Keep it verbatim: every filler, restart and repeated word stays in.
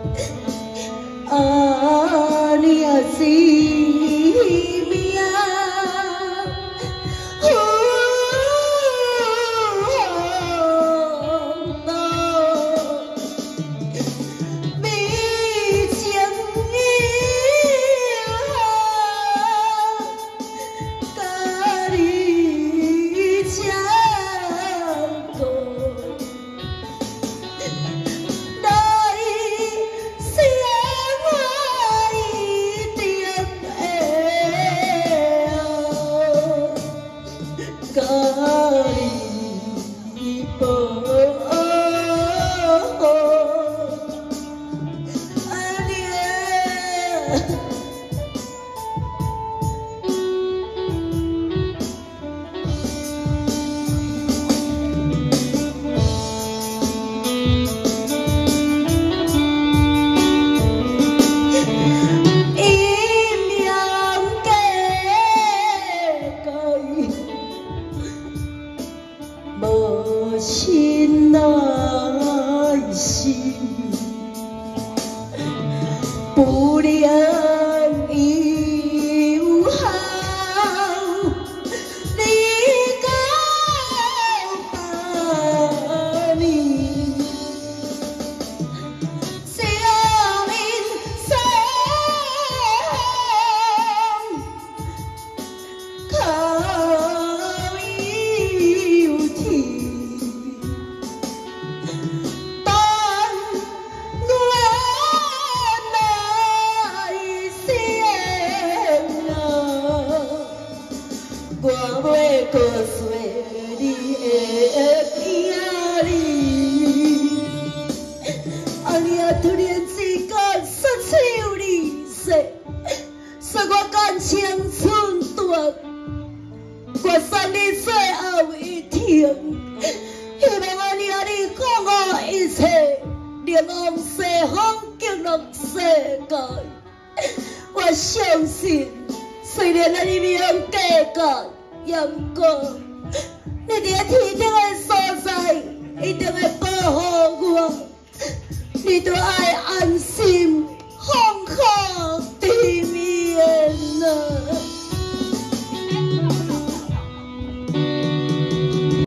啊，你也是命。 亲爱心，不良友好，你告把你，小民生靠有天。 我要告诉你的囝儿，啊你啊突然之间失去你说，说我感青春短，我送你最后一程，希望啊你啊你讲我一切，连往西方极乐世界，我相信。 虽然啊，你没有计较，也不过你伫天顶的所在，一定会保护我。你都爱安